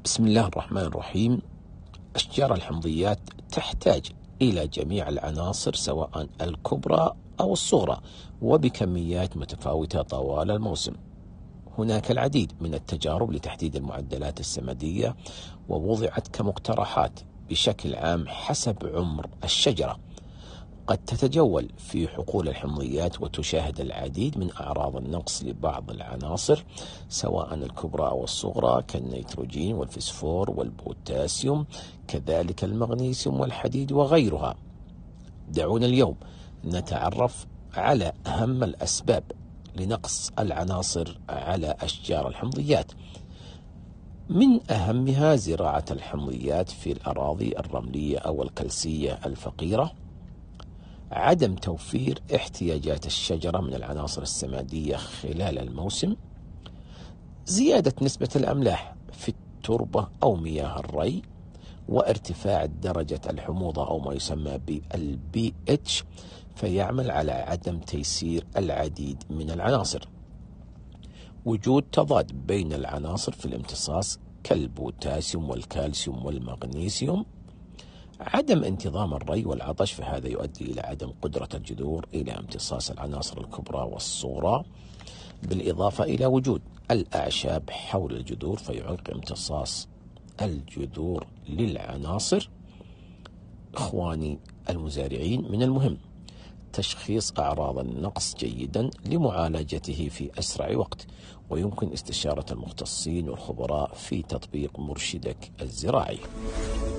بسم الله الرحمن الرحيم. أشجار الحمضيات تحتاج إلى جميع العناصر سواء الكبرى أو الصغرى وبكميات متفاوتة طوال الموسم. هناك العديد من التجارب لتحديد المعدلات السمادية ووضعت كمقترحات بشكل عام حسب عمر الشجرة. قد تتجول في حقول الحمضيات وتشاهد العديد من أعراض النقص لبعض العناصر سواء الكبرى أو الصغرى كالنيتروجين والفسفور والبوتاسيوم، كذلك المغنيسيوم والحديد وغيرها. دعونا اليوم نتعرف على أهم الأسباب لنقص العناصر على أشجار الحمضيات. من أهمها زراعة الحمضيات في الأراضي الرملية أو الكلسية الفقيرة، عدم توفير احتياجات الشجرة من العناصر السمادية خلال الموسم، زيادة نسبة الأملاح في التربة أو مياه الري، وارتفاع درجة الحموضة أو ما يسمى بالPH فيعمل على عدم تيسير العديد من العناصر. وجود تضاد بين العناصر في الامتصاص كالبوتاسيوم والكالسيوم والمغنيسيوم، عدم انتظام الري والعطش، فهذا يؤدي إلى عدم قدرة الجذور إلى امتصاص العناصر الكبرى والصغرى، بالإضافة إلى وجود الأعشاب حول الجذور فيعيق امتصاص الجذور للعناصر. إخواني المزارعين، من المهم تشخيص أعراض النقص جيدا لمعالجته في أسرع وقت، ويمكن استشارة المختصين والخبراء في تطبيق مرشدك الزراعي.